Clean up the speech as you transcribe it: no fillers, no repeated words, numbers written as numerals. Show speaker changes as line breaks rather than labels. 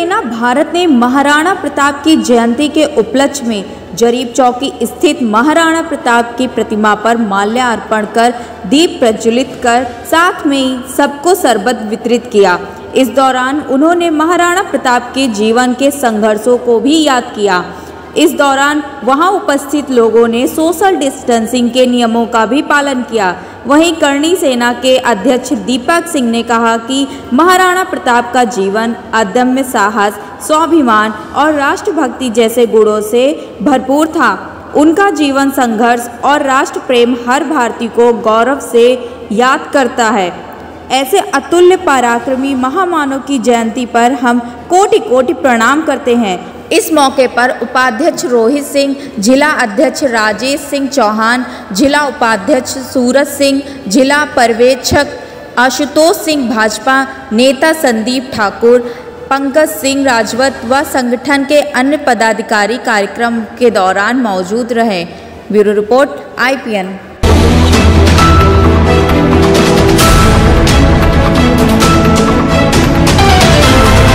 सेना भारत ने महाराणा प्रताप की जयंती के उपलक्ष्य में जरीब चौकी स्थित महाराणा प्रताप की प्रतिमा पर माल्यार्पण कर दीप प्रज्वलित कर साथ में सबको शरबत वितरित किया। इस दौरान उन्होंने महाराणा प्रताप के जीवन के संघर्षों को भी याद किया। इस दौरान वहां उपस्थित लोगों ने सोशल डिस्टेंसिंग के नियमों का भी पालन किया। वहीं करणी सेना के अध्यक्ष दीपक सिंह ने कहा कि महाराणा प्रताप का जीवन अदम्य साहस, स्वाभिमान और राष्ट्रभक्ति जैसे गुणों से भरपूर था। उनका जीवन संघर्ष और राष्ट्र प्रेम हर भारतीय को गौरव से याद करता है। ऐसे अतुल्य पराक्रमी महामानव की जयंती पर हम कोटि कोटि प्रणाम करते हैं। इस मौके पर उपाध्यक्ष रोहित सिंह, जिला अध्यक्ष राजेश सिंह चौहान, जिला उपाध्यक्ष सूरज सिंह, जिला पर्यवेक्षक आशुतोष सिंह, भाजपा नेता संदीप ठाकुर, पंकज सिंह राजवत व संगठन के अन्य पदाधिकारी कार्यक्रम के दौरान मौजूद रहे। Bureau report IPN।